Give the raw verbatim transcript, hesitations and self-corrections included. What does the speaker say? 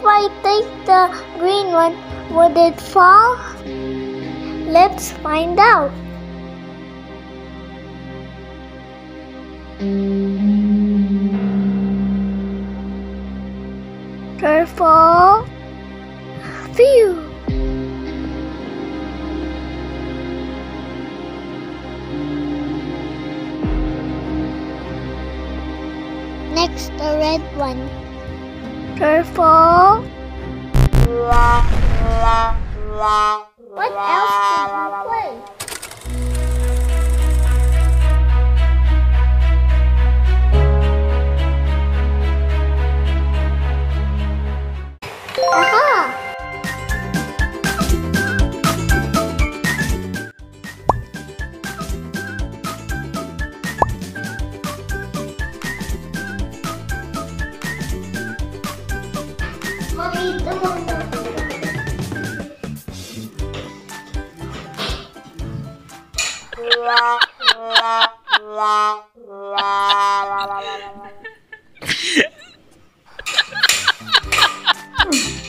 if I take the green one, would it fall? Let's find out. Careful. Phew. Next, the red one. Careful. What else did you play? Aha! Mommy, the one. La la la la la la la.